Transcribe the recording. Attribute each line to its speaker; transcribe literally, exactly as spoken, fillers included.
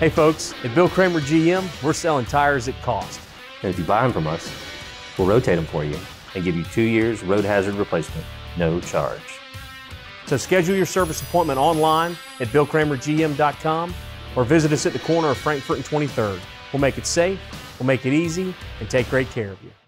Speaker 1: Hey folks, at Bill Cramer G M, we're selling tires at cost.
Speaker 2: And if you buy them from us, we'll rotate them for you and give you two years road hazard replacement, no charge.
Speaker 1: So schedule your service appointment online at bill cramer g m dot com or visit us at the corner of Frankfort and twenty-third. We'll make it safe, we'll make it easy, and take great care of you.